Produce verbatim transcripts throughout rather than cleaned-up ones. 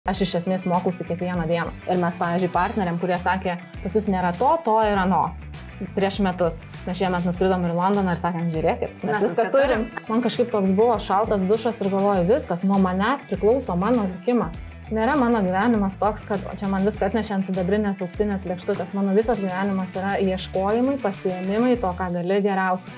Aš iš esmės mokausi kiekvieną dieną. Ir mes, pavyzdžiui, partneriam, kurie sakė, pas jūs nėra to, to ir ano. Prieš metus. Mes šiemet nuskridom į Londoną ir sakėm, žiūrėkit, mes, mes viską turim. Man kažkaip toks buvo šaltas dušas ir galvoju, viskas, nuo manęs priklauso mano likimas. Nėra mano gyvenimas toks, kad čia man viską atnešė ant sidabrinės auksinės lėkštutės. Mano visas gyvenimas yra ieškojimai, pasiėmimai to, ką gali geriausia.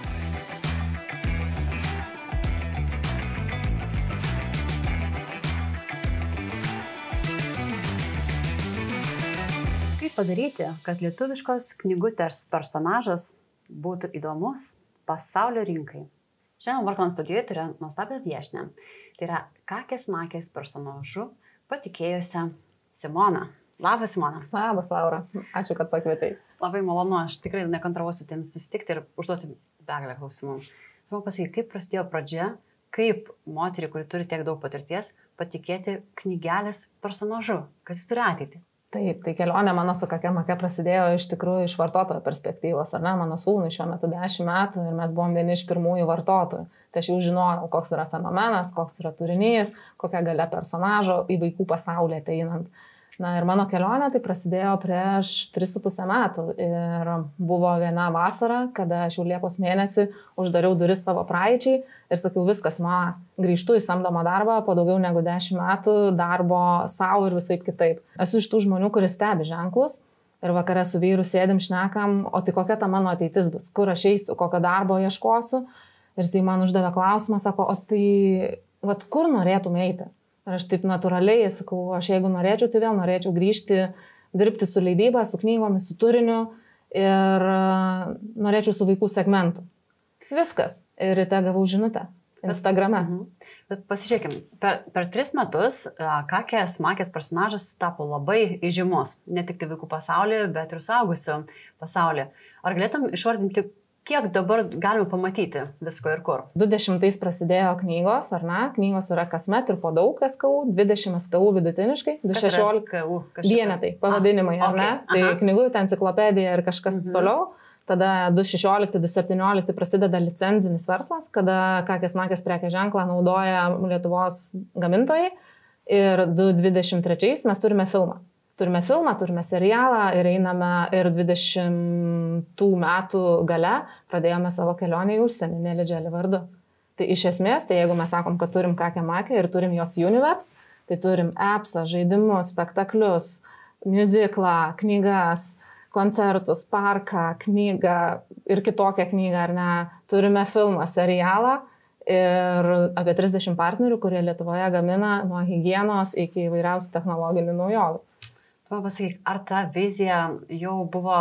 Kaip padaryti, kad lietuviškos knygutės personažas būtų įdomus pasaulio rinkai? Šiandien Workland studijoje turiu nuostabią viešnią. Tai yra kakės makės personažu patikėjusią Simoną. Labas, Simona. Labas, Laura. Ačiū, kad pakvietai. Labai malonu, aš tikrai nekantrausiu tiems susitikti ir užduoti begalę klausimų. Simona, pasakyk, kaip prasidėjo pradžia, kaip moterį, kuri turi tiek daug patirties, patikėti knygelės personažu, kad jis turi ateitį? Taip, tai kelionė mano su kakė makė prasidėjo iš tikrųjų iš vartotojo perspektyvos, ar ne? Mano sūnui šiuo metu dešimt metų ir mes buvom vieni iš pirmųjų vartotojų. Tai aš jau žinojau, koks yra fenomenas, koks yra turinys, kokia galia personažo į vaikų pasaulį ateinant. Na ir mano kelionė tai prasidėjo prieš tris su puse metų ir buvo viena vasara, kada aš jau Liepos mėnesį uždariau duris savo praeičiai ir sakiau, viskas, man grįžtu į samdomą darbą po daugiau negu dešimt metų darbo savo ir visaip kitaip. Esu iš tų žmonių, kuris stebi ženklus ir vakare su vyru sėdim šnekam, o tai kokia ta mano ateitis bus, kur aš eisiu, kokio darbo ieškosiu. Ir jis man uždavė klausimą, sako, o tai vat, kur norėtum eiti? Ir aš taip natūraliai sakau, aš jeigu norėčiau, tai vėl norėčiau grįžti, dirbti su leidyba, su knygomis, su turiniu ir norėčiau su vaikų segmentu. Viskas. Ir ryte gavau žinutę Instagrame. Mhm. Bet pasižiūrėkim, per, per tris metus kakės makės personažas tapo labai įžymus. Ne tik tai vaikų pasaulyje, bet ir suaugusių pasaulyje. Ar galėtum išvardinti, kiek dabar galime pamatyti visko ir kur? du dešimtais prasidėjo knygos, ar ne? Knygos yra kasmet ir po daug S K U, dvidešimt S K U vidutiniškai, du šešiolika vienetai, pavadinimai, ar ne? Okay. Tai aha. knygų, enciklopedija ir kažkas mhm. toliau. Tada du šešiolikti, du septyniolikti prasideda licenzinis verslas, kada kakės makės prekės ženklą naudoja Lietuvos gamintojai. Ir du dvidešimt trečiais mes turime filmą. Turime filmą, turime serialą ir einame ir dvidešimtų metų gale pradėjome savo kelionę į užsienį, Nelly Jelly vardu. Tai iš esmės, tai jeigu mes sakom, kad turim kakę makę ir turim jos universe, tai turim appsą, žaidimus, spektaklius, muziklą, knygas, koncertus, parką, knygą ir kitokią knygą, ar ne. Turime filmą, serialą ir apie trisdešimt partnerių, kurie Lietuvoje gamina nuo higienos iki įvairiausių technologinių naujovių. Tu pasakyk, ar ta vizija jau buvo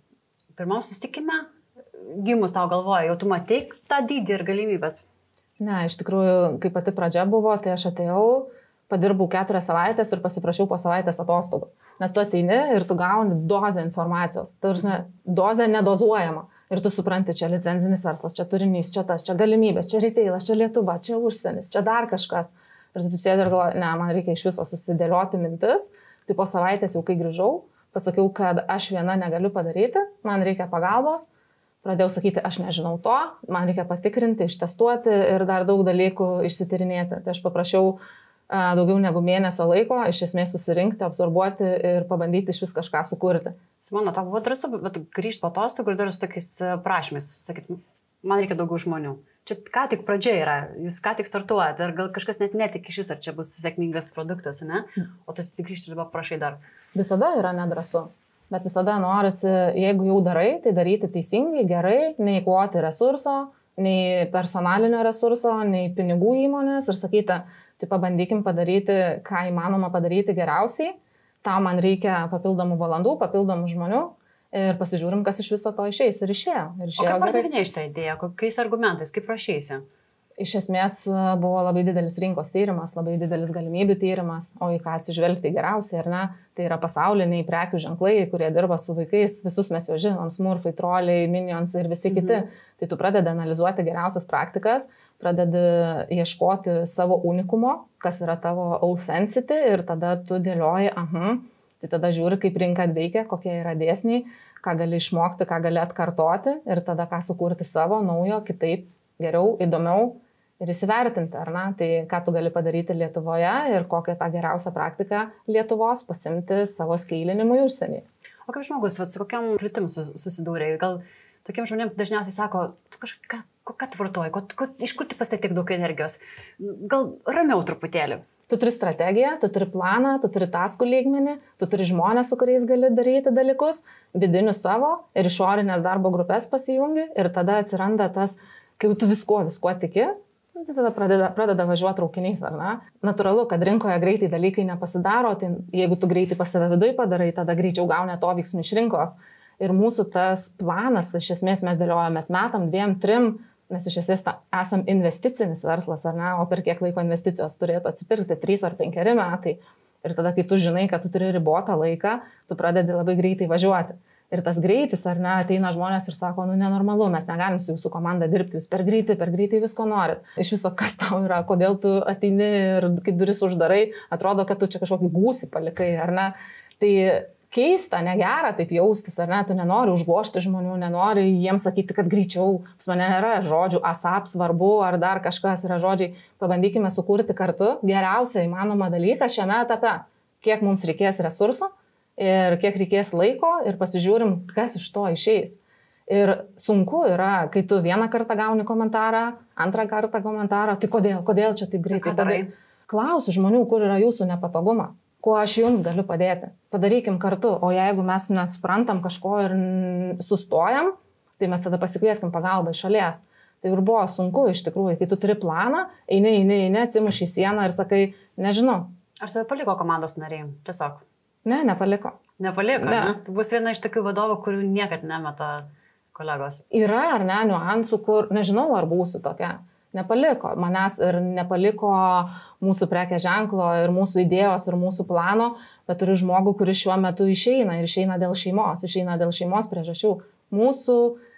pirmam susitikime gimus tau galvoje, jau tu matei tą dydį ir galimybės? Ne, iš tikrųjų, kai pati pradžia buvo, tai aš atėjau, padirbau keturias savaitės ir pasiprašiau po savaitės atostogų. Nes tu ateini ir tu gauni dozę informacijos. Tai yra dozė nedozuojama. Ir tu supranti, čia licenzinis verslas, čia turinys, čia tas, čia galimybės, čia retailas, čia Lietuva, čia užsienis, čia dar kažkas. Ir tu taip sėdi ir galvoji, ne, man reikia iš viso susidėlioti mintis. Tai po savaitės jau kai grįžau, pasakiau, kad aš viena negaliu padaryti, man reikia pagalbos. Pradėjau sakyti, aš nežinau to, man reikia patikrinti, ištestuoti ir dar daug dalykų išsitirinėti. Tai aš paprašiau a, daugiau negu mėnesio laiko, iš esmės susirinkti, absorbuoti ir pabandyti iš vis kažką sukurti. Simona, tau buvo drąsu grįžti po atostogų ir dar su tokiais prašymais, sakyti, man reikia daugiau žmonių. Čia ką tik pradžia yra, jūs ką tik startuojate, ar gal kažkas net netik iš vis, ar čia bus sėkmingas produktas, ne? O tu tik grįžti ir dabar prašai dar. Visada yra nedrąsu, bet visada norisi, jeigu jau darai, tai daryti teisingai, gerai, neįkvoti resurso, nei personalinio resurso, nei pinigų įmonės ir sakyti, tai pabandykim padaryti, ką įmanoma padaryti geriausiai, tam man reikia papildomų valandų, papildomų žmonių. Ir pasižiūrim, kas iš viso to išeis. Ir išėjo. Ir išėjo o kaip pardavinėjai šitą idėją? Kokiais argumentais? Kaip prašysi? Iš esmės buvo labai didelis rinkos tyrimas, labai didelis galimybių tyrimas, o į ką atsižvelgti geriausiai, ar ne? Tai yra pasauliniai prekių ženklai, kurie dirba su vaikais. Visus mes jau žinom, smurfai, troliai, minions ir visi kiti. Mhm. Tai tu pradedi analizuoti geriausias praktikas, pradedi ieškoti savo unikumo, kas yra tavo authenticity ir tada tu dėlioji, aha. Tai tada žiūri, kaip rinka veikia, kokie yra dėsniai, ką gali išmokti, ką gali atkartoti ir tada ką sukurti savo, naujo, kitaip, geriau, įdomiau ir įsivertinti, ar ne, tai ką tu gali padaryti Lietuvoje ir kokią tą geriausią praktiką Lietuvos pasimti savo skeilinimui užsienį. O kaip žmogus, vat, su kokiam kliūtim susidūrė? Gal tokiems žmonėms dažniausiai sako, tu kažką, ką tu vartoji, ko, ko, iš kur tu pas tai tiek daug energijos? Gal ramiau truputėlį? Tu turi strategiją, tu turi planą, tu turi taskų lygmenį, tu turi žmonės, su kuriais gali daryti dalykus, vidinius savo ir išorinės darbo grupės pasijungi ir tada atsiranda tas, kai tu visko, visko tiki, tai tada pradeda, pradeda važiuoti traukiniais, ar ne? Natūralu, kad rinkoje greitai dalykai nepasidaro, tai jeigu tu greitai pas save viduje padarai, tada greičiau gauni to veiksmų iš rinkos. Ir mūsų tas planas, iš esmės mes dėliojamės metam, dviem, trim, mes iš esmės esam investicinis verslas, ar ne, o per kiek laiko investicijos turėtų atsipirkti, trys ar penkeri metai. Ir tada, kai tu žinai, kad tu turi ribotą laiką, tu pradedi labai greitai važiuoti. Ir tas greitis, ar ne, ateina žmonės ir sako, nu nenormalu, mes negalim su jūsų komanda dirbti, jūs per greitai, per greitai visko norit. Iš viso, kas tau yra, kodėl tu ateini ir kai duris uždarai, atrodo, kad tu čia kažkokį gūsį palikai, ar ne. Tai keista, negera taip jaustis, ar ne, tu nenori užgošti žmonių, nenori jiems sakyti, kad greičiau, pas mane nėra žodžių asap svarbu, ar dar kažkas yra žodžiai, pabandykime sukurti kartu geriausią įmanomą dalyką šiame etape, kiek mums reikės resursų ir kiek reikės laiko ir pasižiūrim, kas iš to išeis. Ir sunku yra, kai tu vieną kartą gauni komentarą, antrą kartą komentarą, tai kodėl, kodėl čia taip greitai darai? Klausiu žmonių, kur yra jūsų nepatogumas, kuo aš jums galiu padėti. Padarykim kartu, o jeigu mes nesuprantam kažko ir sustojam, tai mes tada pasikvieskim pagalbą iš šalies. Tai ir buvo sunku iš tikrųjų, kai tu turi planą, eini, eini, eini, atsimuši į sieną ir sakai, nežinau. Ar tave paliko komandos nariai? Tiesiog. Ne, nepaliko. Nepaliko, ne? ne? Tu bus viena iš tokių vadovų, kurių niekad nemeta kolegos. Yra ar ne niuansų, kur nežinau, ar būsiu tokia. Nepaliko manęs ir nepaliko mūsų prekės ženklo ir mūsų idėjos ir mūsų plano, bet turiu žmogų, kuris šiuo metu išeina ir išeina dėl šeimos, išeina dėl šeimos priežasčių. Mūsų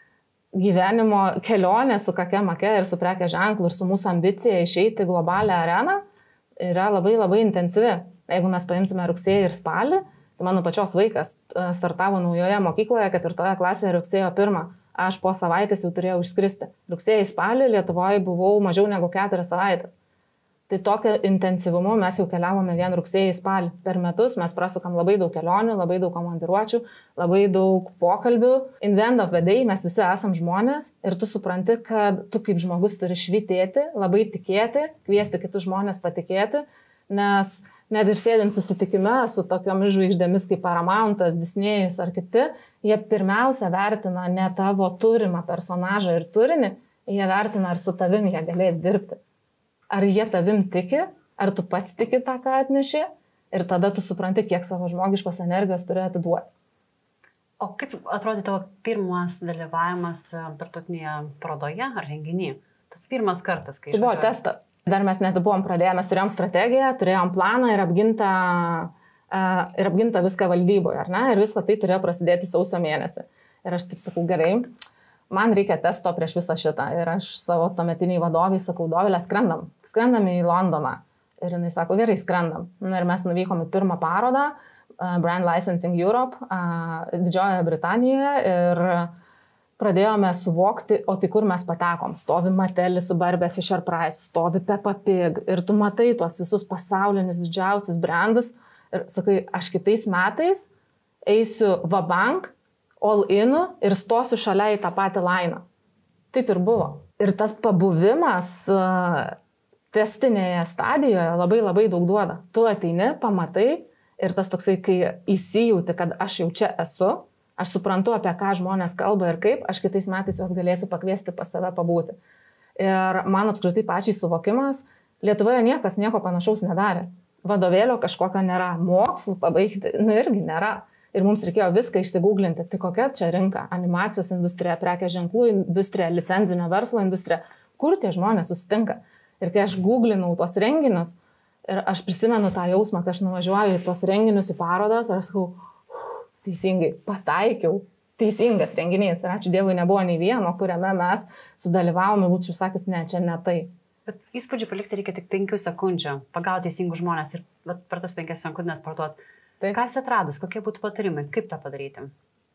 gyvenimo kelionė su Kake Make ir su prekės ženklu ir su mūsų ambicija išeiti į globalią areną yra labai labai intensyvi. Jeigu mes paimtume rugsėjį ir spalį, tai mano pačios vaikas startavo naujoje mokykloje, ketvirtoje klasėje rugsėjo pirmą. Aš po savaitės jau turėjau išskristi. Rugsėjai spalį Lietuvoje buvau mažiau negu keturias savaitės. Tai tokio intensyvumu mes jau keliavome vien rugsėjai spalį. Per metus mes prasukam labai daug kelionių, labai daug komandiruočių, labai daug pokalbių. In the end of the day mes visi esam žmonės ir tu supranti, kad tu kaip žmogus turi švytėti, labai tikėti, kviesti kitus žmonės patikėti, nes net ir sėdint susitikime su tokiomis žvaigždėmis kaip Paramountas, Disnėjus ar kiti, jie pirmiausia vertina ne tavo turimą personažą ir turinį, jie vertina, ar su tavim jie galės dirbti. Ar jie tavim tiki, ar tu pats tiki tą, ką atneši, ir tada tu supranti, kiek savo žmogiškos energijos turi atiduoti. O kaip atrodė tavo pirmas dalyvavimas tarptautinėje parodoje ar renginyje? Tas pirmas kartas, kai... Tai buvo testas. Dar mes net buvom pradėję, mes turėjom strategiją, turėjom planą ir apgintą, uh, ir apgintą viską valdyboje, ar ne? Ir viską tai turėjo prasidėti sausio mėnesį. Ir aš taip sakau, gerai, man reikia testo prieš visą šitą. Ir aš savo tuometiniai vadoviai sakau, Dovilė, skrendam. Skrendam į Londoną. Ir jinai sako, gerai, skrendam. Ir mes nuvykom į pirmą parodą, uh, Brand Licensing Europe, uh, Didžiojoje Britanijoje. Ir pradėjome suvokti, o tai kur mes patekom. Stovi Matelis su Barbie Fisher Price, stovi Peppa Pig ir tu matai tuos visus pasaulinius didžiausius brandus ir sakai, aš kitais metais eisiu vabank, all in ir stosiu šalia į tą patį lainą. Taip ir buvo. Ir tas pabuvimas uh, testinėje stadijoje labai labai daug duoda. Tu ateini, pamatai ir tas toksai, kai įsijauti, kad aš jau čia esu, aš suprantu, apie ką žmonės kalba ir kaip, aš kitais metais juos galėsiu pakviesti pas save pabūti. Ir man apskritai pačiai suvokimas, Lietuvoje niekas nieko panašaus nedarė. Vadovėlio kažkokio nėra, mokslų pabaigti, nu irgi nėra. Ir mums reikėjo viską išsigūglinti, tai kokia čia rinka, animacijos industrija, prekės ženklų industrija, licenzinio verslo industrija, kur tie žmonės susitinka. Ir kai aš googlinau tuos renginius, ir aš prisimenu tą jausmą, kai aš nuvažiuoju į tuos renginius į parodas, ir aš sakau, teisingai, pataikiau, teisingas renginys. Ir ačiū Dievui, nebuvo nei vieno, kuriame mes sudalyvavome, būčiau sakęs, ne, čia ne tai. Bet įspūdžių palikti reikia tik penkių sekundžių, pagauti teisingus žmonės ir per tas penkias sekundės parduoti. Tai ką esi atradus, kokie būtų patarimai, kaip tą padaryti?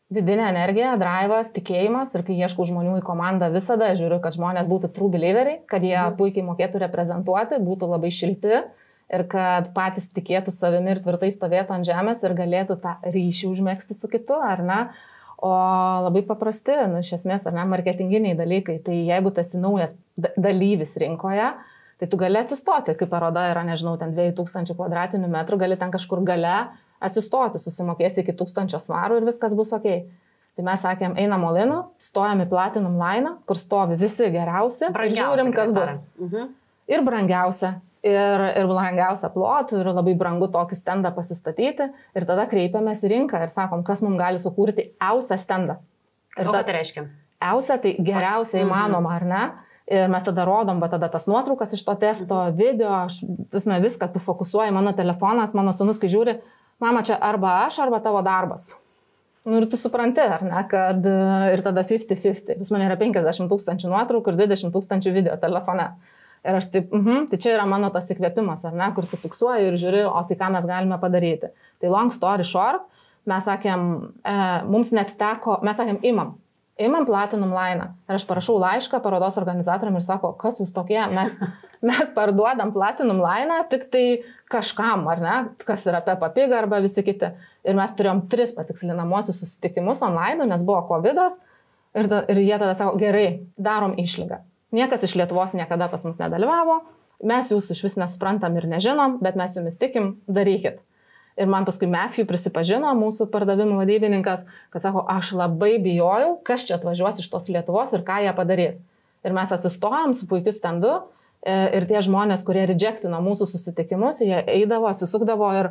Vidinė energija, drivas, tikėjimas ir kai ieškau žmonių į komandą visada žiūriu, kad žmonės būtų true believeriai, kad jie mhm. puikiai mokėtų reprezentuoti, būtų labai šilti ir kad patys tikėtų savimi ir tvirtai stovėtų ant žemės ir galėtų tą ryšį užmėgsti su kitu, ar ne? O labai paprasti, nu, iš esmės, ar ne, marketinginiai dalykai. Tai jeigu tu esi naujas dalyvis rinkoje, tai tu gali atsistoti, kai paroda yra, nežinau, ten dviejų tūkstančių kvadratinių metrų, gali ten kažkur gale atsistoti, susimokėsi iki tūkstančio svarų ir viskas bus ok. Tai mes sakėm, einam olinu, stojam į Platinum Line, kur stovi visi geriausi ir žiūrim, kas bus. Mhm. Ir brangiausia, ir, ir brangiausia plotų, ir labai brangu tokį stendą pasistatyti. Ir tada kreipiamės į rinką ir sakom, kas mums gali sukurti iausią stendą. Ir ką tai reiškia? Iausia, tai geriausia įmanoma, ar ne? Ir mes tada rodom, bet tada tas nuotraukas iš to testo, video, aš, tasme, viską, tu fokusuoji, mano telefonas, mano sūnus, kai žiūri, mama, čia arba aš, arba tavo darbas. Nu ir tu supranti, ar ne, kad ir tada penkdesimt penkdesimt. Vis man yra penkiasdešimt tūkstančių nuotraukų ir dvidešimt tūkstančių video telefone. Ir aš taip, mhm, tai čia yra mano tas įkvėpimas, ar ne, kur tu fiksuoji ir žiūri, o tai ką mes galime padaryti. Tai long story short, mes sakėm, e, mums net teko, mes sakėm, imam. Imam Platinum Line. Ir aš parašau laišką parodos organizatoriam ir sako, kas jūs tokie, mes, mes parduodam Platinum Line tik tai kažkam, ar ne, kas yra Peppa Pig arba visi kiti. Ir mes turėjom tris patikslinamosius susitikimus online, nes buvo covidas ir, da, ir jie tada sako, gerai, darom išlygą. Niekas iš Lietuvos niekada pas mus nedalyvavo, mes jūsų iš vis nesuprantam ir nežinom, bet mes jumis tikim, darykit. Ir man paskui Matthew prisipažino, mūsų pardavimų vadybininkas, kad sako, aš labai bijojau, kas čia atvažiuos iš tos Lietuvos ir ką jie padarys. Ir mes atsistojom su puikiu stendu ir tie žmonės, kurie rejectino mūsų susitikimus, jie eidavo, atsisukdavo ir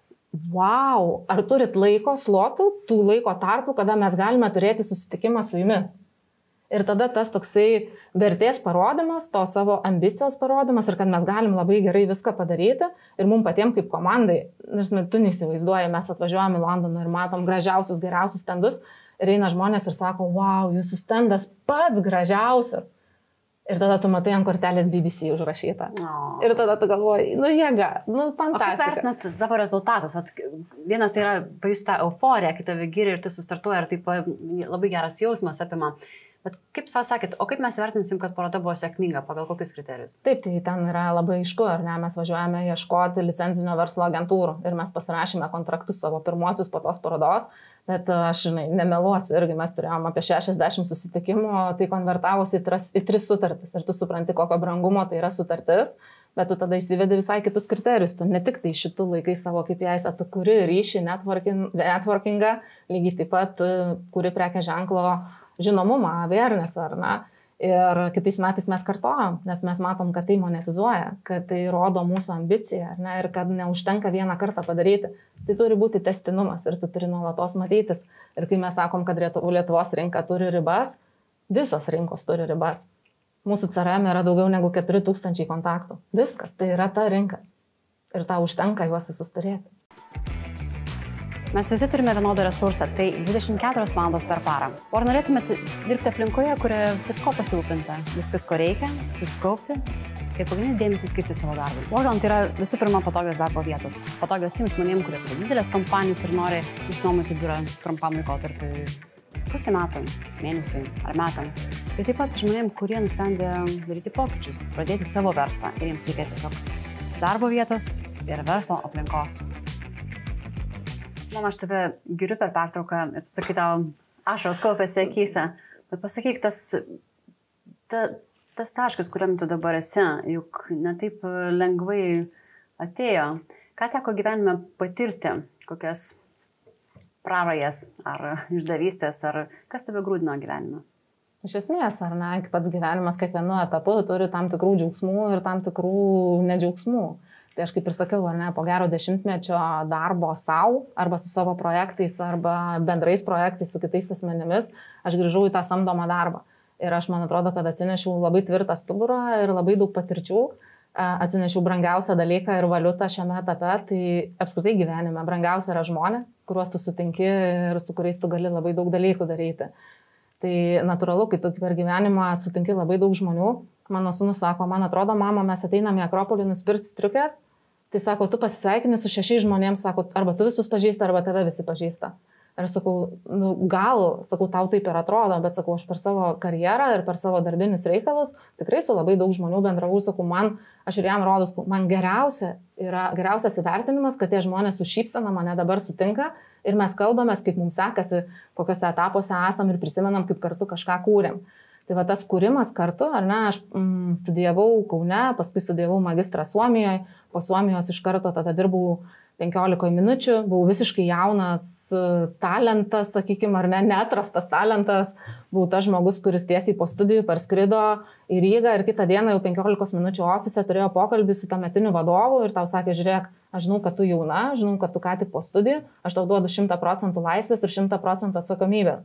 wow, ar turit laiko slotų, tų laiko tarpų, kada mes galime turėti susitikimą su jumis. Ir tada tas toksai vertės parodimas, to savo ambicijos parodimas ir kad mes galim labai gerai viską padaryti ir mums patiems kaip komandai, nes tu neįsivaizduoji, mes atvažiuojame į Londoną ir matom gražiausius, geriausius stendus ir eina žmonės ir sako, wow, jūsų stendas pats gražiausias. Ir tada tu matai ant kortelės B B C užrašytą. O. Ir tada tu galvoji, nu jėga, nu fantastika. O kaip vertinat savo rezultatus? At, vienas tai yra pajusti tą euforiją, kai tave giri ir tu sustartuoji ir taip labai geras jausmas apima. Bet kaip savo sakėt, o kaip mes vertinsim, kad paroda buvo sėkminga, pagal kokius kriterijus? Taip, tai ten yra labai aišku, ar ne, mes važiuojame ieškoti licenzinio verslo agentūrų ir mes pasirašėme kontraktus savo pirmuosius po tos parodos, bet aš, žinai, nemeluosiu, irgi mes turėjom apie šešiasdešimt susitikimų, tai konvertavosi į, tras, į tris sutartis ir tu supranti, kokio brangumo tai yra sutartis, bet tu tada įsivedi visai kitus kriterijus, tu ne tik tai šitų laikai savo K P Is, tu kuri ryšį, networking, networkingą, lygiai taip pat tu kuri prekės ženklo žinomumą, awareness, ar ne. Ir kitais metais mes kartojam, nes mes matom, kad tai monetizuoja, kad tai rodo mūsų ambiciją, ar ne, ir kad neužtenka vieną kartą padaryti. Tai turi būti tęstinumas ir tu turi nuolatos matytis. Ir kai mes sakom, kad Lietuvos rinka turi ribas, visos rinkos turi ribas. Mūsų C R M yra daugiau negu keturi tūkstančiai kontaktų. Viskas, tai yra ta rinka. Ir tau užtenka juos visus turėti. Mes visi turime vienodą resursą, tai dvidešimt keturios valandos per parą. O ar norėtumėt dirbti aplinkoje, kurioje visko pasirūpinta, viskas, ko reikia, susikaupti ir pagrindinį dėmesį skirti savo darbui? Workland tai yra visų pirma patogios darbo vietos. Patogios tiems žmonėms, kurie turi didelės kompanijos ir nori išnuomoti biurą trumpam laikotarpiui, pusę metų, mėnesiui ar metam. Tai taip pat žmonėms, kurie nusprendė daryti pokyčius, pradėti savo verslą ir jiems reikia tiesiog darbo vietos ir verslo aplinkos. Mama, aš tave giriu per pertrauką ir tu sakai, tau ašaros kaupiasi akyse, bet pasakyk, tas, ta, tas taškas, kuriam tu dabar esi, juk netaip lengvai atėjo. Ką teko gyvenime patirti, kokias prarajas ar išdavystės, ar kas tave grūdino gyvenime? Iš esmės, ar ne, pats gyvenimas kiekvienu etapu turi tam tikrų džiaugsmų ir tam tikrų nedžiaugsmų. Tai aš kaip ir sakiau, ar ne, po gero dešimtmečio darbo savo, arba su savo projektais, arba bendrais projektais su kitais asmenimis, aš grįžau į tą samdomą darbą. Ir aš man atrodo, kad atsinešiau labai tvirtą stuburą ir labai daug patirčių, atsinešiau brangiausią dalyką ir valiutą šiame etape, tai apskritai gyvenime brangiausia yra žmonės, kuriuos tu sutinki ir su kuriais tu gali labai daug dalykų daryti. Tai natūralu, kai tu per gyvenimą sutinki labai daug žmonių, mano sūnus sako, man atrodo, mama, mes ateiname į Akropolį nusipirkti striukės, tai sako, tu pasisveikini su šešiais žmonėms, sako, arba tu visus pažįsta, arba tave visi pažįsta. Ir sakau, nu, gal, sakau, tau taip ir atrodo, bet sakau, aš per savo karjerą ir per savo darbinius reikalus tikrai su labai daug žmonių bendravau, sakau, man, aš ir jam rodus, man geriausia yra, geriausias įvertinimas, kad tie žmonės su šypsena mane dabar sutinka ir mes kalbamės, kaip mums sekasi, kokiuose etapuose esam ir prisimenam, kaip kartu kažką kūrėm. Tai va tas kūrimas kartu, ar ne, aš mm, studijavau Kaune, paskui studijavau magistrą Suomijoje, po Suomijos iš karto tada dirbau penkiolika minučių, buvau visiškai jaunas talentas, sakykime, ar ne, neatrastas talentas, buvau tas žmogus, kuris tiesiai po studijų parskrido į Rygą ir kitą dieną jau penkiolikos minučių ofise turėjo pokalbį su tuometiniu vadovu ir tau sakė, žiūrėk, aš žinau, kad tu jauna, žinau, kad tu ką tik po studijų, aš tau duodu šimtą procentų laisvės ir šimtą procentų atsakomybės.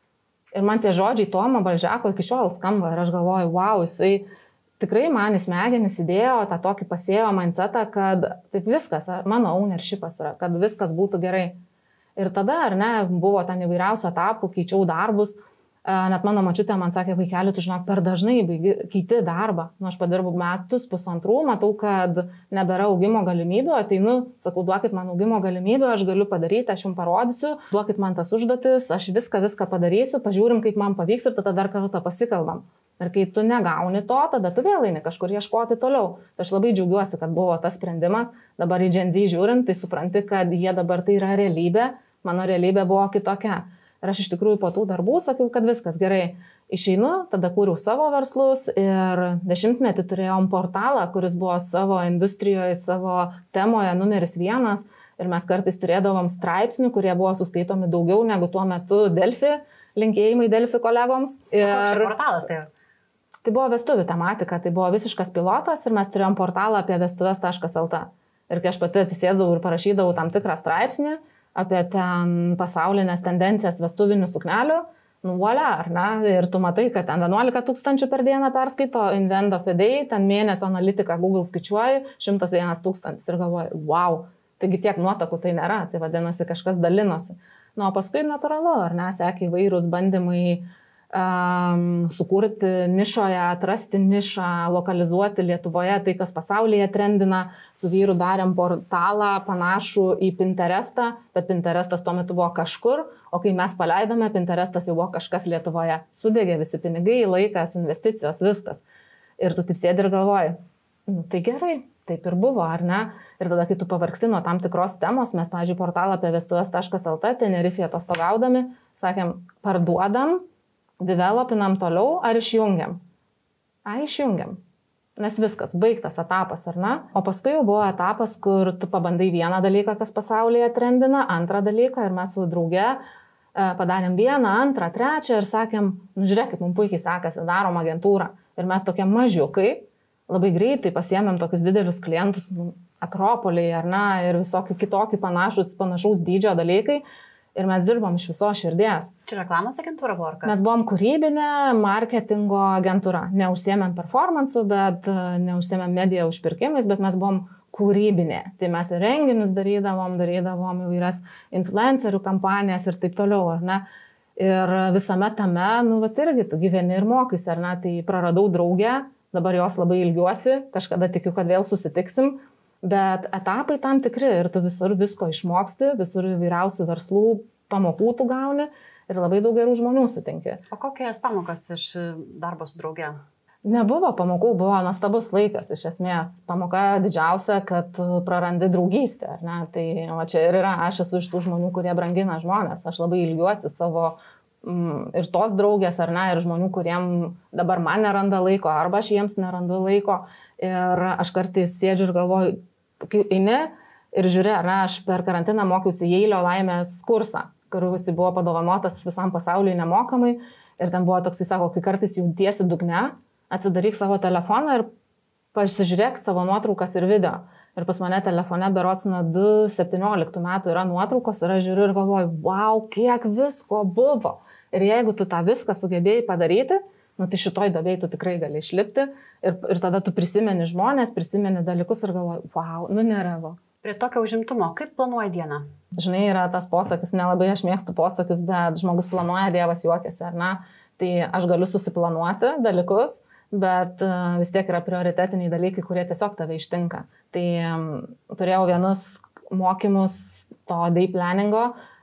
Ir man tie žodžiai Tomo Balžeko iki šiol skamba ir aš galvoju, wow, jisai tikrai man į smegenis įdėjo tą tokį pasėjo mindsetą, kad taip viskas, mano ownershipas yra, kad viskas būtų gerai. Ir tada, ar ne, buvo ten įvairiausių etapų, keičiau darbus, net mano močiutė man sakė, vaikeli, tu žinok, per dažnai baigi, keiti darbą. Nu, aš padirbau metus, pusantrų, matau, kad nebėra augimo galimybių, ateinu, sakau, duokit man augimo galimybių, aš galiu padaryti, aš jums parodysiu, duokit man tas užduotis, aš viską, viską padarysiu, pažiūrim, kaip man pavyks ir tada dar kartą pasikalbam. Ir kai tu negauni to, tada tu vėl eini kažkur ieškoti toliau. Tai aš labai džiaugiuosi, kad buvo tas sprendimas. Dabar į Gen Z žiūrint, tai supranti, kad jie dabar tai yra realybė, mano realybė buvo kitokia. Ir aš iš tikrųjų po tų darbų sakiau, kad viskas gerai. Išeinu, tada kūriau savo verslus ir dešimtmetį turėjom portalą, kuris buvo savo industrijoje, savo temoje numeris vienas. Ir mes kartais turėdavom straipsnių, kurie buvo suskaitomi daugiau negu tuo metu Delfi, linkėjimai Delfi kolegoms. Ir... Koks portalas tai? Tai buvo vestuvių tematika, tai buvo visiškas pilotas ir mes turėjom portalą apie vestuves taškas el tė. Ir kai aš pati atsisėdavau ir parašydavau tam tikrą straipsnį apie ten pasaulinės tendencijas vestuvinių suknelių, nu volia, ar ne? Ir tu matai, kad ten vienuolika tūkstančių per dieną perskaito, in the end of the day, ten mėnesio analitiką Google skaičiuoji, šimtas vienas tūkstantis ir galvoju, wow, taigi tiek nuotakų tai nėra, tai vadinasi kažkas dalinosi. Nu, o paskui natūralu, ar ne, sekė įvairūs bandymai Um, sukurti nišoje, atrasti nišą, lokalizuoti Lietuvoje tai, kas pasaulyje trendina. Su vyru darėm portalą panašų į Pinterestą, bet Pinterestas tuo metu buvo kažkur, o kai mes paleidome, Pinterestas jau buvo kažkas Lietuvoje. Sudegė visi pinigai, laikas, investicijos, viskas. Ir tu taip sėdi ir galvoji, nu tai gerai, taip ir buvo, ar ne? Ir tada, kai tu pavargsti nuo tam tikros temos, mes, pavyzdžiui, portalą apie vestuves taškas el tė, Tenerifėje atostogaudami, sakėm, parduodam, developinam toliau ar išjungiam? A, išjungiam. Nes viskas, baigtas etapas, ar ne? O paskui jau buvo etapas, kur tu pabandai vieną dalyką, kas pasaulyje trendina, antrą dalyką ir mes su drauge padarėm vieną, antrą, trečią ir sakėm, nu žiūrėkit, mums puikiai sekasi, darom agentūrą. Ir mes tokie mažiukai, labai greitai pasiėmėm tokius didelius klientus, nu, Akropoliai, ar ne, ir visokie kitokie panašus, panašaus dydžio dalykai. Ir mes dirbom iš viso širdies. Čia reklamos agentūra buvo ar kas? Mes buvom kūrybinė marketingo agentūra. Neužsiėmėm performansu, bet neužsiėmėm mediją užpirkimais, bet mes buvom kūrybinė. Tai mes ir renginius darydavom, darydavom įvairias influencerių kampanijas ir taip toliau, ar ne? Ir visame tame, nu, vat irgi tu gyveni ir mokais, ar ne? Tai praradau draugę, dabar jos labai ilgiuosi, kažkada tikiu, kad vėl susitiksim. Bet etapai tam tikri ir tu visur visko išmoksti, visur įvairiausių verslų pamokų tu gauni ir labai daug gerų žmonių sutinki. O kokios pamokas iš darbo su drauge? Nebuvo pamokų, buvo nuostabus laikas iš esmės. Pamoka didžiausia, kad tu prarandi draugystę, ar ne? Tai o čia ir yra, aš esu iš tų žmonių, kurie brangina žmonės. Aš labai ilgiuosi savo mm, ir tos draugės, ar ne, ir žmonių, kuriem dabar man neranda laiko, arba aš jiems nerandu laiko. Ir aš kartais sėdžiu ir galvoju, kai eini ir žiūri, ar ne, aš per karantiną mokiausi Jeilio laimės kursą, kuris buvo padovanotas visam pasauliui nemokamai. Ir ten buvo toks, sako, kai kartais jautiesi dugne, atsidaryk savo telefoną ir pasižiūrėk savo nuotraukas ir video. Ir pas mane telefone berods nuo du tūkstančiai septynioliktų metų yra nuotraukos ir aš žiūriu ir galvoju, wow, kiek visko buvo. Ir jeigu tu tą viską sugebėjai padaryti, nu tai šitoj duobėj tu tikrai gali išlipti ir, ir tada tu prisimeni žmonės, prisimeni dalykus ir galvoji, wow, nu nerealu. Prie tokio užimtumo, kaip planuoji dieną? Žinai, yra tas posakis, nelabai aš mėgstu posakis, bet žmogus planuoja, Dievas juokiasi, ar ne? Tai aš galiu susiplanuoti dalykus, bet uh, vis tiek yra prioritetiniai dalykai, kurie tiesiog tave ištinka. Tai um, turėjau vienus mokymus to day planningo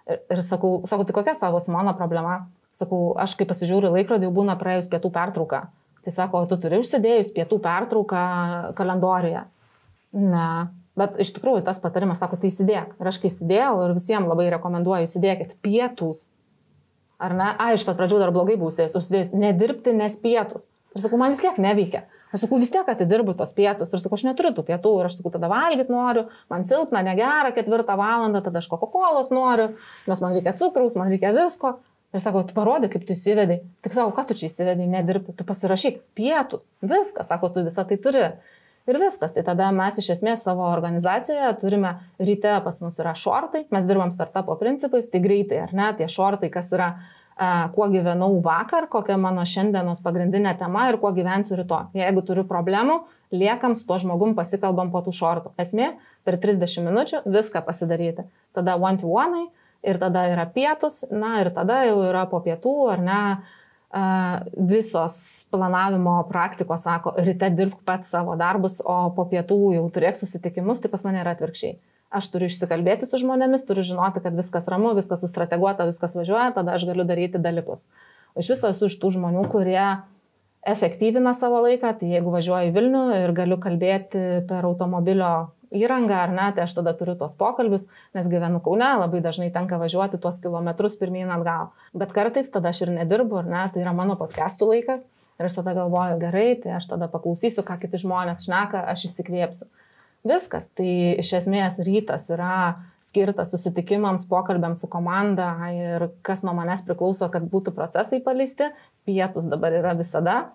Ir, ir sakau, sakau, tai kokia savo su mano problema? Sakau, aš kai pasižiūriu laikrodį, jau būna praėjus pietų pertrauką. Tai sako, tu turi užsidėjus pietų pertrauką kalendoriuje. Ne, bet iš tikrųjų tas patarimas, sako, tai įsidėk. Ir aš kai įsidėjau ir visiems labai rekomenduoju, įsidėkit pietus. Ar ne? A, iš pat pradžių dar blogai buvau užsidėjus, užsidėjus nedirbti, nes pietus. Ir sakau, man vis tiek neveikia. Aš sakau, vis tiek atidirbu tos pietus. Ir sakau, aš neturiu tų pietų. Ir aš sakau, tada valgyti noriu, man silpna, negera ketvirtą valandą, tada aš Coca-Colos noriu, nes man reikia cukraus, man reikia visko. Ir sako, tu parodai, kaip tu įsivedai. Tik sako, ką tu čia įsivedai, nedirbti, tu pasirašyk pietus. Viskas, sako, tu visą tai turi. Ir viskas. Tai tada mes iš esmės savo organizacijoje turime ryte pas mus yra šortai, mes dirbam startupo principais, tai greitai, ar ne, tie šortai, kas yra, uh, kuo gyvenau vakar, kokia mano šiandienos pagrindinė tema ir kuo gyvensiu rytoj. Jeigu turiu problemų, liekam su tuo žmogum, pasikalbam po tų šortų. Esmė, per trisdešimt minučių viską pasidaryti. Tada one to one ir tada yra pietus, na ir tada jau yra po pietų, ar ne, Uh, visos planavimo praktikos sako, ryte dirbk pats savo darbus, o po pietų jau turėk susitikimus, tai pas mane yra atvirkščiai. Aš turiu išsikalbėti su žmonėmis, turiu žinoti, kad viskas ramu, viskas sustrateguota, viskas važiuoja, tada aš galiu daryti dalykus. O iš viso esu iš tų žmonių, kurie efektyvina savo laiką, tai jeigu važiuoju į Vilnių ir galiu kalbėti per automobilio įrangą, ar ne, tai aš tada turiu tos pokalbius, nes gyvenu Kaune, labai dažnai tenka važiuoti tuos kilometrus pirmyn atgal. Bet kartais tada aš ir nedirbu, ar ne, tai yra mano podcastų laikas ir aš tada galvoju, gerai, tai aš tada paklausysiu, ką kiti žmonės šneka, aš įsikvėpsiu. Viskas, tai iš esmės rytas yra skirtas susitikimams, pokalbėms su komanda ir kas nuo manęs priklauso, kad būtų procesai paleisti, pietus dabar yra visada.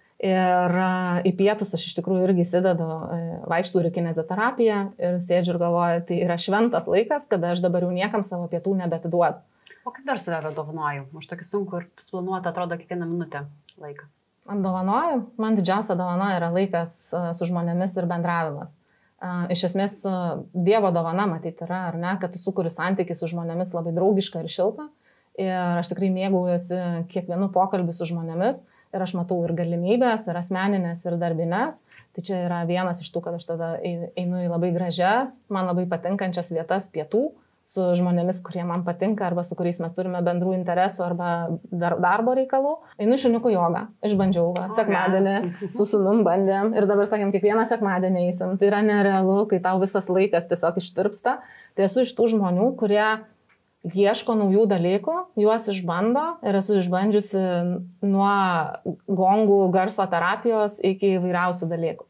Ir į pietus aš iš tikrųjų irgi įsidedu, vaikštų ir į kineziterapiją ir sėdžiu ir galvoju, tai yra šventas laikas, kada aš dabar jau niekam savo pietų nebetiduodu. O kaip dar save dovanoju? Už tokį sunku ir suplanuotą atrodo kiekvieną minutę laiką. Man dovanoju, man didžiausia dovana yra laikas su žmonėmis ir bendravimas. Iš esmės Dievo dovana matyti yra, ar ne, kad tu sukuri santykį su žmonėmis labai draugišką ir šiltą. Ir aš tikrai mėgaujuosi kiekvienu pokalbiu su žmonėmis. Ir aš matau ir galimybės, ir asmeninės, ir darbinės. Tai čia yra vienas iš tų, kad aš tada einu į labai gražias, man labai patinkančias vietas pietų su žmonėmis, kurie man patinka, arba su kuriais mes turime bendrų interesų, arba dar, darbo reikalų. Einu šuniukų jogą, išbandžiau, va, sekmadienį, su sūnum bandėm ir dabar sakėm, kiekvieną sekmadienį eisim. Tai yra nerealu, kai tau visas laikas tiesiog ištirpsta. Tai esu iš tų žmonių, kurie ieško naujų dalykų, juos išbando ir esu išbandžiusi nuo gongų garso terapijos iki įvairiausių dalykų.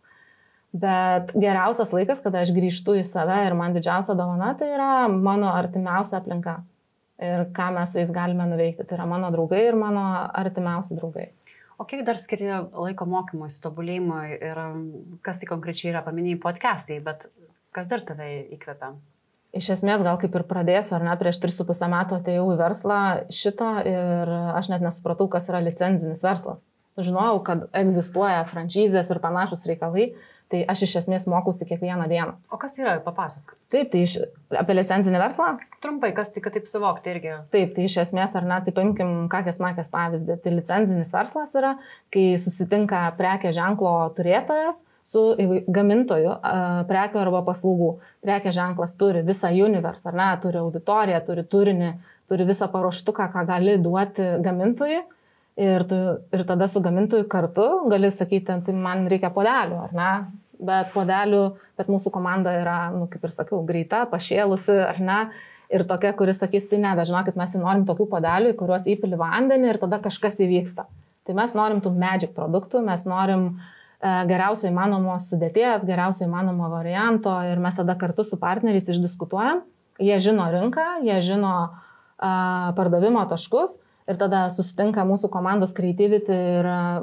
Bet geriausias laikas, kada aš grįžtu į save ir man didžiausia dovana, tai yra mano artimiausia aplinka. Ir ką mes su jais galime nuveikti. Tai yra mano draugai ir mano artimiausi draugai. O kiek dar skiri laiko mokymui, tobulėjimui ir kas tai konkrečiai yra, paminėjai podcastai, bet kas dar tave įkvepia? Iš esmės, gal kaip ir pradėsiu, ar ne, prieš tris su pusę metų atėjau į verslą šitą ir aš net nesupratau, kas yra licenzinis verslas. Žinojau, kad egzistuoja franšizės ir panašus reikalai, tai aš iš esmės mokausi kiekvieną dieną. O kas yra, papasakok? Taip, tai iš, apie licenzinį verslą? Trumpai, kas tai, kad taip suvokti irgi. Taip, tai iš esmės, ar ne, tai paimkim kakės makės pavyzdį. Tai licenzinis verslas yra, kai susitinka prekės ženklo turėtojas su gamintoju prekių arba paslaugų. Prekės ženklas turi visą universą, ar ne, turi auditoriją, turi turinį, turi visą paruoštuką, ką gali duoti gamintojui. Ir, tu, ir tada su gamintoju kartu gali sakyti, tai man reikia podelių, ar ne? Bet podelių, bet mūsų komanda yra, nu, kaip ir sakiau, greita, pašėlusi, ar ne? Ir tokia, kuris sakys, tai ne, bet žinokit, mes norim tokių podelių, į kuriuos įpili vandenį ir tada kažkas įvyksta. Tai mes norim tų magic produktų, mes norim e, geriausio įmanomos sudėties, geriausio įmanomo varianto ir mes tada kartu su partneriais išdiskutuojam. Jie žino rinką, jie žino e, pardavimo taškus. Ir tada susitinka mūsų komandos creativity ir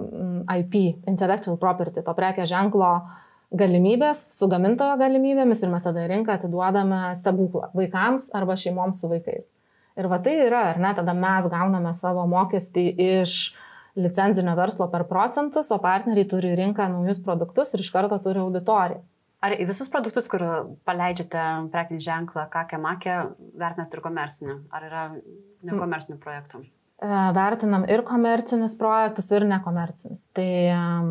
I P, intellectual property, to prekės ženklo galimybės su gamintojo galimybėmis ir mes tada į rinką atiduodame stebuklą vaikams arba šeimoms su vaikais. Ir va tai yra, ar ne, tada mes gauname savo mokestį iš licenzinio verslo per procentus, o partneriai turi į rinką naujus produktus ir iš karto turi auditoriją. Ar į visus produktus, kur paleidžiate prekinį ženklą, kakę makę, vertinat ir komercinį? Ar yra nekomercinių projektų? Vertinam ir komercinius projektus, ir nekomercinius. Tai um,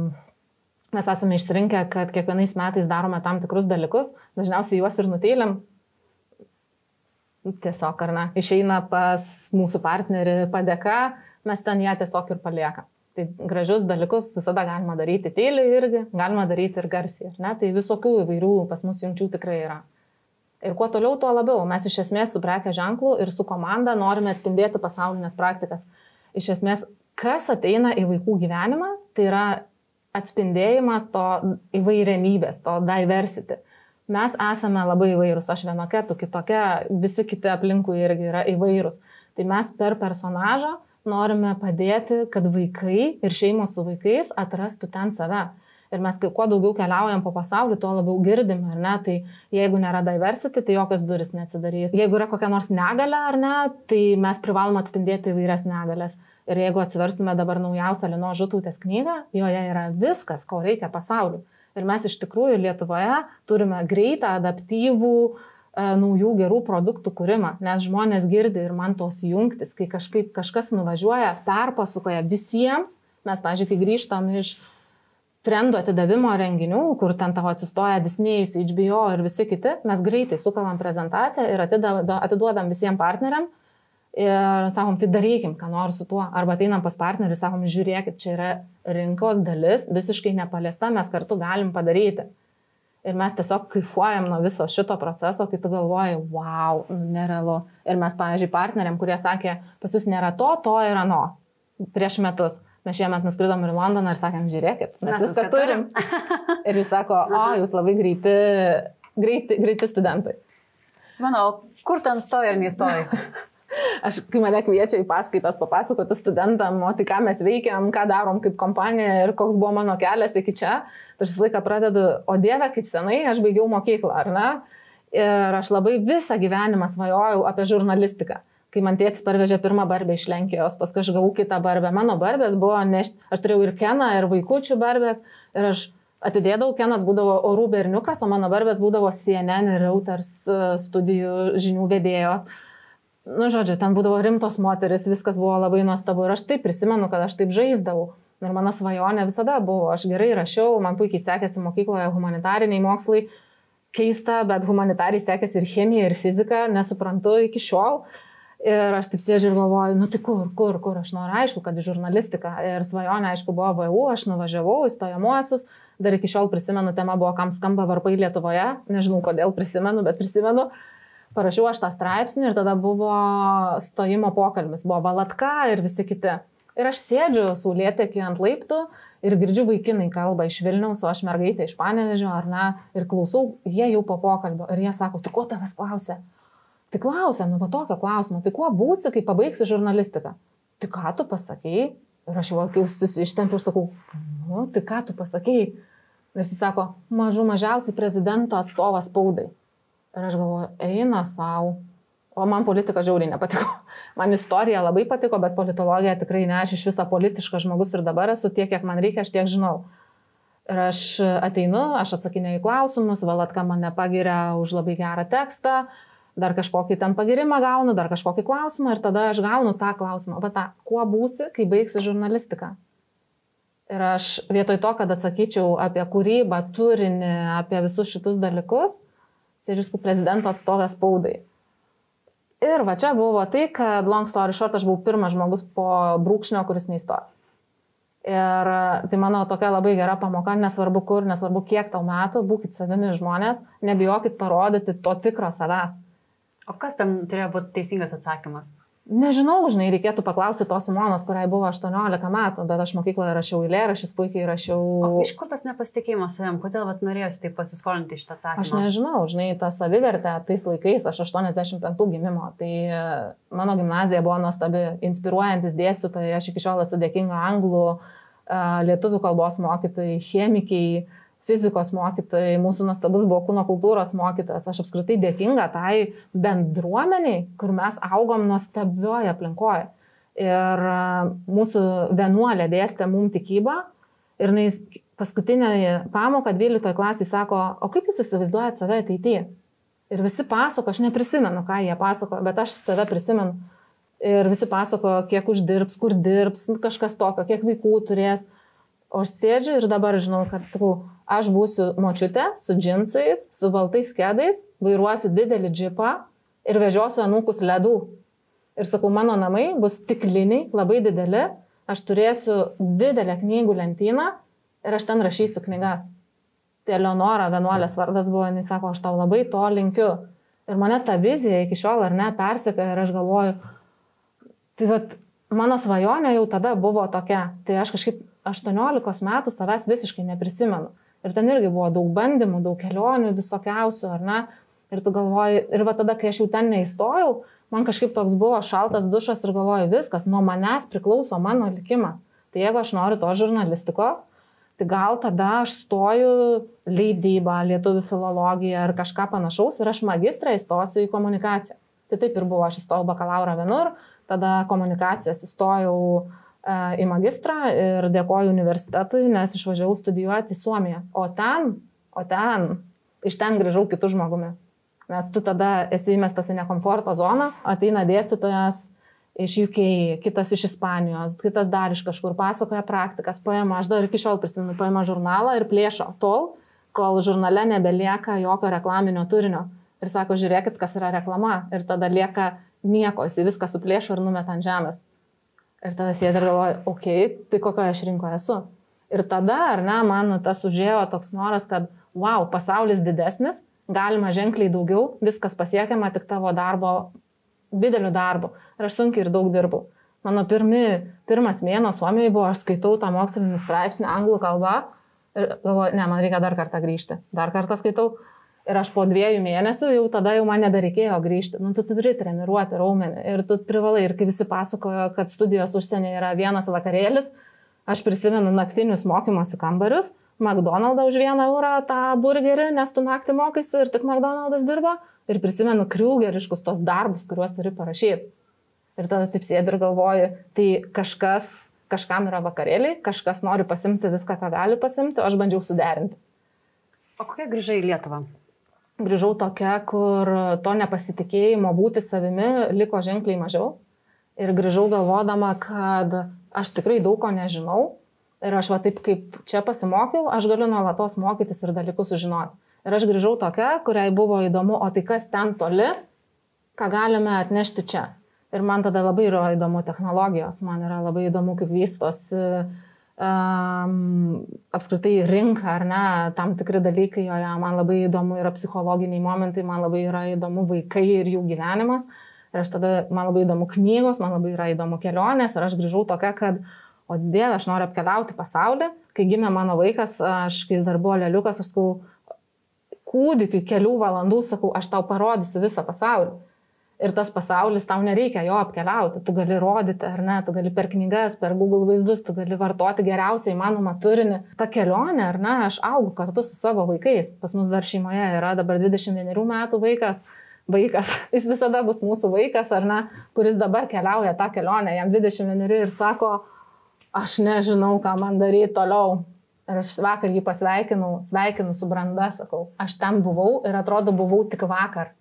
mes esame išsirinkę, kad kiekvienais metais darome tam tikrus dalykus, dažniausiai juos ir nutylim. tiesiog, ar ne, išeina pas mūsų partnerį padėka, mes ten ją tiesiog ir paliekam. Tai gražius dalykus visada galima daryti tyliai irgi, galima daryti ir garsiai, ar ne? Tai visokių įvairių pas mus jungčių tikrai yra. Ir kuo toliau, tuo labiau. Mes iš esmės su prekės ženklu ir su komanda norime atspindėti pasaulinės praktikas. Iš esmės, kas ateina į vaikų gyvenimą, tai yra atspindėjimas to įvairienybės, to diversity. Mes esame labai įvairūs, aš vienokia, tu kitokia, visi kiti aplinkui irgi yra įvairūs. Tai mes per personažą norime padėti, kad vaikai ir šeimos su vaikais atrastų ten save. Ir mes kuo daugiau keliaujam po pasaulį, tuo labiau girdim, ar ne? Tai jeigu nėra diversity, tai jokios duris neatsidarys. Jeigu yra kokia nors negalia, ar ne, tai mes privalom atspindėti įvairias negalės. Ir jeigu atsiverstume dabar naujausią Linos Žutautės knygą, joje yra viskas, ko reikia pasauliu. Ir mes iš tikrųjų Lietuvoje turime greitą, adaptyvų, naujų gerų produktų kūrimą, nes žmonės girdi ir man tos jungtis, kai kažkaip kažkas nuvažiuoja, perpasukoja visiems, mes, pavyzdžiui, kai grįžtam iš trendų atidavimo renginių, kur ten tavo atsistoja Disney'us, H B O ir visi kiti, mes greitai sukalam prezentaciją ir atiduodam visiems partneriam ir sakom, tai darykim, ką nors su tuo. Arba ateinam pas partnerį, sakom, žiūrėkit, čia yra rinkos dalis, visiškai nepaliesta, mes kartu galim padaryti. Ir mes tiesiog kaifuojam nuo viso šito proceso, kai tu galvoji, wow, nerealu. Ir mes, pavyzdžiui, partneriam, kurie sakė, pas jūs nėra to, to ir ano. Prieš metus. Mes šiemet nuskridom ir Londoną ir sakėm, žiūrėkit, mes, mes viską turim. Ir jūs sako, o, jūs labai greiti, greiti, greiti studentai. Simona, o kur ten stoji ir neįstoji? Aš, kai mane kviečia į paskaitas papasakoti studentam, o tai ką mes veikiam, ką darom kaip kompanija ir koks buvo mano kelias iki čia, tai aš visą laiką pradedu, o Dieve, kaip senai aš baigiau mokyklą, ar ne? Ir aš labai visą gyvenimą svajojau apie žurnalistiką. Kai man tėtis parvežė pirmą barbę iš Lenkijos, paskui aš gavau kitą barbę. Mano barbės buvo, neš... aš turėjau ir Keną, ir vaikučių barbės, ir aš atidėdavau, Kenas būdavo orų berniukas, o mano barbės būdavo C N N ir Reuters studijų žinių vedėjos. Nu, žodžiu, ten būdavo rimtos moteris, viskas buvo labai nuostabu ir aš taip prisimenu, kad aš taip žaisdavau. Ir mano svajonė visada buvo, aš gerai rašiau, man puikiai sekėsi mokykloje humanitariniai mokslai, keista, bet humanitariai sekėsi ir chemija, ir fizika, nesuprantu iki šiol. Ir aš taip sėdžiu ir galvoju, nu tai kur, kur, kur, aš noriu, aišku, kad į žurnalistiką. Ir svajonė, aišku, buvo V U, aš nuvažiavau į stojamuosius, dar iki šiol prisimenu, tema buvo, kam skamba varpai Lietuvoje, nežinau kodėl prisimenu, bet prisimenu. Parašiau aš tą straipsnį ir tada buvo stojimo pokalbis, buvo Valatka ir visi kiti. Ir aš sėdžiu saulėtekį ant laiptų ir girdžiu vaikinai kalba iš Vilniaus, o aš mergaitė iš Panevėžio, ar ne, ir klausau, jie jau po pokalbio ir jie sako, tai ko tavęs klausia? Tai klausia, nu va tokio klausimo, tai kuo būsi, kai pabaigsi žurnalistiką? Tai ką tu pasakėjai? Ir aš jau akiausis ištempiu ir sakau, nu, tai ką tu pasakėjai? Ir jis sako, mažų mažiausiai prezidento atstovas spaudai. Ir aš galvoju, eina savo. O man politika žiauriai nepatiko. Man istorija labai patiko, bet politologija tikrai ne. Aš iš viso politiškas žmogus ir dabar esu tiek, kiek man reikia, aš tiek žinau. Ir aš ateinu, aš atsakinėju klausimus, Valatka mane pagiria už labai gerą tekstą, dar kažkokį ten pagirimą gaunu, dar kažkokį klausimą ir tada aš gaunu tą klausimą. Va tą, kuo būsi, kai baigsi žurnalistiką? Ir aš vietoj to, kad atsakyčiau apie kūrybą, turinį, apie visus šitus dalykus, sėdžiu kaip prezidento atstovės spaudai. Ir va čia buvo tai, kad long story short, aš buvau pirmas žmogus po brūkšnio, kuris neįstojo. Ir tai mano tokia labai gera pamoka, nesvarbu kur, nesvarbu kiek tau metų, būkit savimi žmonės, nebijokit parodyti to tikro savęs. O kas tam turėjo būti teisingas atsakymas? Nežinau, žinai, reikėtų paklausti tos Simonos, kuriai buvo aštuoniolika metų, bet aš mokykloje rašiau eilėraščius, puikiai rašiau... O iš kur tas nepasitikėjimas savim? Kodėl vat norėjosi taip pasiskolinti šitą atsakymą? Aš nežinau, žinai, ta savivertė tais laikais, aš aštuoniasdešimt penktų gimimo, tai mano gimnazija buvo nuostabi, inspiruojantis dėstytojai, aš iki šiol esu dėkinga anglų, lietuvių kalbos mokytojai, chemikiai, fizikos mokytojai, mūsų nuostabus buvo kūno kultūros mokytojas. Aš apskritai dėkinga tai bendruomeniai, kur mes augom nuostabioje aplinkoje. Ir mūsų vienuolė dėstė mum tikybą ir jis paskutinę pamoką dvyliktoje klasėje sako, o kaip jūs įsivaizduojat save ateityje? Ir visi pasako, aš neprisimenu, ką jie pasako, bet aš save prisimenu. Ir visi pasako, kiek uždirbs, kur dirbs, kažkas tokio, kiek vaikų turės. O aš sėdžiu ir dabar žinau, kad sakau, aš būsiu močiutė su džinsais, su baltais kedais, vairuosiu didelį džipą ir vežiosiu anūkus ledų. Ir sakau, mano namai bus stikliniai, labai dideli, aš turėsiu didelę knygų lentyną ir aš ten rašysiu knygas. Tai Eleonora, vienuolės vardas buvo, jis sako, aš tau labai to linkiu. Ir mane ta vizija iki šiol ar ne persika ir aš galvoju, tai vat, mano svajonė jau tada buvo tokia, tai aš kažkaip aštuoniolikos metų savęs visiškai neprisimenu. Ir ten irgi buvo daug bandymų, daug kelionių, visokiausių, ar ne? Ir tu galvoji, ir va tada, kai aš jau ten neįstojau, man kažkaip toks buvo šaltas dušas ir galvoju, viskas, nuo manęs priklauso mano likimas. Tai jeigu aš noriu to žurnalistikos, tai gal tada aš stoju leidybą, lietuvių filologiją ar kažką panašaus ir aš magistrą įstosiu į komunikaciją. Tai taip ir buvo, aš įstojau bakalaurą vienur, tada komunikacijas įstojau e, į magistrą ir dėkoju universitetui, nes išvažiavau studijuoti į Suomiją. O ten, o ten, iš ten grįžau kitų žmogumi. Nes tu tada esi įmestas į nekomforto zoną, ateina dėstytojas iš U K, kitas iš Ispanijos, kitas dar iš kažkur, pasakoja praktikas, paima, aš dar iki šiol prisimenu, paima žurnalą ir plėšo tol, kol žurnale nebelieka jokio reklaminio turinio. Ir sako, žiūrėkit, kas yra reklama. Ir tada lieka nieko, jis viską suplėšo ir numeta ant žemės. Ir tada sėdi ir galvoja, okei, okay, tai kokioje aš rinkoje esu. Ir tada, ar ne, man tas užėjo toks noras, kad, wow, pasaulis didesnis, galima ženkliai daugiau, viskas pasiekiama tik tavo darbo, dideliu darbu. Ir aš sunkiai ir daug dirbau. Mano pirmi, pirmas mėnuo Suomijoje buvo, aš skaitau tą mokslinį straipsnį anglų kalbą ir galvoju, ne, man reikia dar kartą grįžti. Dar kartą skaitau ir aš po dviejų mėnesių jau tada jau man nebereikėjo grįžti. Nu, tu turi treniruoti raumenį ir tu privalai. Ir kai visi pasakojo, kad studijos užsienyje yra vienas vakarėlis, aš prisimenu naktinius mokymosi kambarius, McDonald's už vieną eurą tą burgerį, nes tu naktį mokaisi ir tik McDonald's dirba. Ir prisimenu kriugeriškus tos darbus, kuriuos turi parašyti. Ir tada taip sėdi ir galvoji, tai kažkas, kažkam yra vakarėliai, kažkas nori pasimti viską, ką gali pasimti, o aš bandžiau suderinti. O kokia grįžai į Lietuvą? Grįžau tokia, kur to nepasitikėjimo būti savimi liko ženkliai mažiau. Ir grįžau galvodama, kad aš tikrai daug ko nežinau. Ir aš va taip kaip čia pasimokiau, aš galiu nuolatos mokytis ir dalykus sužinoti. Ir aš grįžau tokia, kuriai buvo įdomu, o tai kas ten toli, ką galime atnešti čia. Ir man tada labai yra įdomu technologijos, man yra labai įdomu, kaip vystosi um, apskritai rinka, ar ne, tam tikri dalykai joje, man labai įdomu yra psichologiniai momentai, man labai yra įdomu vaikai ir jų gyvenimas. Ir aš tada, man labai įdomu knygos, man labai yra įdomu kelionės ir aš grįžau tokia, kad o Dieve, aš noriu apkeliauti pasaulį. Kai gimė mano vaikas, aš, kai dar buvo leliukas, aš sakau, kūdikiui kelių valandų, sakau, aš tau parodysiu visą pasaulį. Ir tas pasaulis, tau nereikia jo apkeliauti. Tu gali rodyti, ar ne, tu gali per knygas, per Google vaizdus, tu gali vartoti geriausiai įmanomą turinį. Ta kelionė, ar ne, aš augu kartu su savo vaikais. Pas mus dar šeimoje yra dabar dvidešimt vienerių metų vaikas. Vaikas, jis visada bus mūsų vaikas, ar ne, kuris dabar keliauja tą kelionę, jam dvidešimt vieneri ir sako, aš nežinau, ką man daryti toliau. Ir aš vakar jį pasveikinau, sveikinu su branda, sakau, aš ten buvau ir atrodo buvau tik vakar.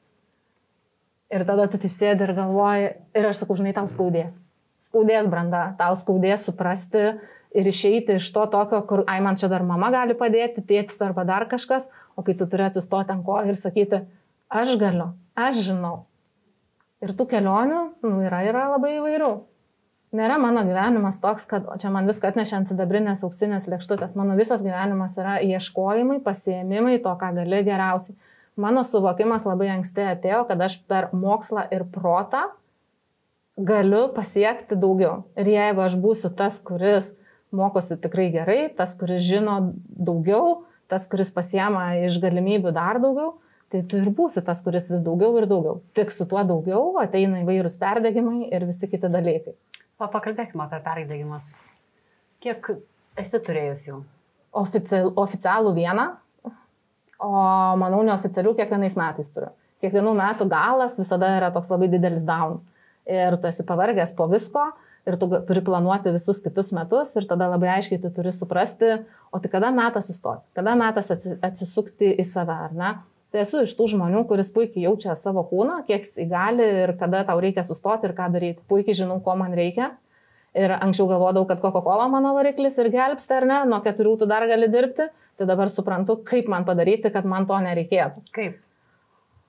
Ir tada tu taip sėdi ir galvoji, ir aš sakau, žinai, tau skaudės. Skaudės branda, tau skaudės suprasti ir išeiti iš to tokio, kur, ai, man čia dar mama gali padėti, tėtis arba dar kažkas, o kai tu turi atsistoti ant kojų ir sakyti, aš galiu, aš žinau. Ir tų kelionių, nu, yra, yra labai įvairių. Nėra mano gyvenimas toks, kad čia man viską atnešė ant sidabrinės auksinės lėkštutės. Mano visas gyvenimas yra ieškojimai, pasiėmimai to, ką gali geriausiai. Mano suvokimas labai anksti atėjo, kad aš per mokslą ir protą galiu pasiekti daugiau. Ir jeigu aš būsiu tas, kuris mokosi tikrai gerai, tas, kuris žino daugiau, tas, kuris pasiema iš galimybių dar daugiau, tai tu ir būsi tas, kuris vis daugiau ir daugiau. Tik su tuo daugiau ateina įvairūs perdegimai ir visi kiti dalykai. Pakalbėkime apie perdegimus. Kiek esi turėjus jau? Oficial, oficialų vieną, o manau neoficialių kiekvienais metais turiu. Kiekvienų metų galas visada yra toks labai didelis down. Ir tu esi pavargęs po visko ir tu turi planuoti visus kitus metus ir tada labai aiškiai tu turi suprasti, o tai kada metas sustoti, kada metas atsisukti į save, ar ne? Tai esu iš tų žmonių, kuris puikiai jaučia savo kūną, kiek jis įgali ir kada tau reikia sustoti ir ką daryti. Puikiai žinau, ko man reikia. Ir anksčiau galvodavau, kad Coca-Cola mano variklis ir gelbsti, ar ne, nuo keturių tu dar gali dirbti. Tai dabar suprantu, kaip man padaryti, kad man to nereikėtų. Kaip?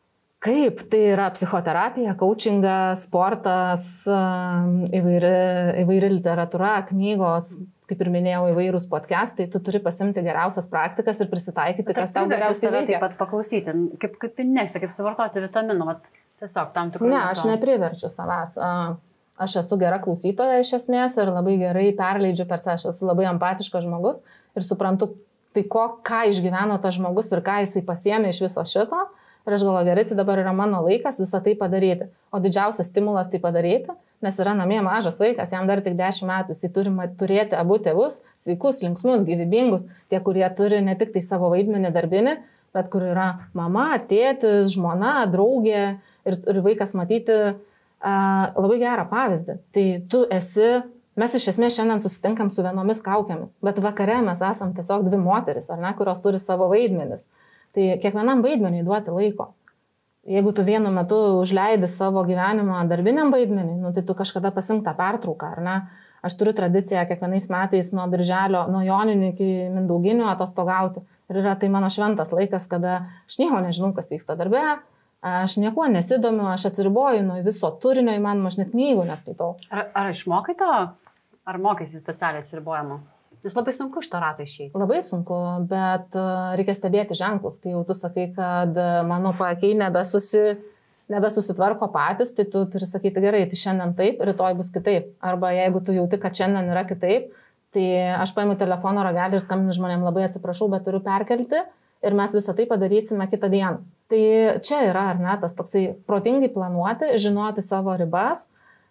Kaip tai yra psichoterapija, coachingas, sportas, įvairi, įvairi literatūra, knygos, kaip ir minėjau, įvairūs podcastai, tu turi pasimti geriausias praktikas ir prisitaikyti, kas tau geriausiai save veikia. Taip pat paklausyti, kaip, kaip indeksą, kaip suvartoti vitaminų, vat, tiesiog tam tikrų. Ne, aš nepriverčiu savęs. Aš esu gera klausytoja iš esmės ir labai gerai perleidžiu per save, aš esu labai empatiškas žmogus ir suprantu, tai ko, ką išgyveno tas žmogus ir ką jisai pasiėmė iš viso šito. Ir aš galvoju, gerai, tai dabar yra mano laikas visą tai padaryti. O didžiausias stimulas tai padaryti, nes yra namie mažas vaikas, jam dar tik dešimt metų, jisai turi turėti abu tėvus, sveikus, linksmus, gyvybingus, tie, kurie turi ne tik tai savo vaidmenį darbinį, bet kur yra mama, tėtis, žmona, draugė ir, ir vaikas matyti a, labai gerą pavyzdį. Tai tu esi, mes iš esmės šiandien susitinkam su vienomis kaukėmis, bet vakare mes esam tiesiog dvi moteris, ar ne, kurios turi savo vaidmenis. Tai kiekvienam vaidmeniui duoti laiko. Jeigu tu vienu metu užleidi savo gyvenimą darbiniam vaidmenį, nu, tai tu kažkada pasimk tą pertrauką, ar ne? Aš turiu tradiciją kiekvienais metais nuo birželio, nuo joninių iki mindauginių atostogauti. Ir yra tai mano šventas laikas, kada aš nieko nežinau, kas vyksta darbe, aš nieko nesidomiu, aš atsiriboju nuo viso turinio įmanoma, aš net knygų neskaitau. Ar, ar išmokai to? Ar mokėsi specialiai atsiribojimo? Nes labai sunku iš to rato išeiti. Labai sunku, bet reikia stebėti ženklus, kai jau tu sakai, kad mano paakiai nebesusi, nebesusitvarko patys, tai tu turi sakyti gerai, tai šiandien taip, rytoj bus kitaip. Arba jeigu tu jauti, kad šiandien yra kitaip, tai aš paimu telefono ragelį ir skambinu žmonėm, labai atsiprašau, bet turiu perkelti ir mes visą tai padarysime kitą dieną. Tai čia yra, ar ne, tas toksai protingai planuoti, žinoti savo ribas,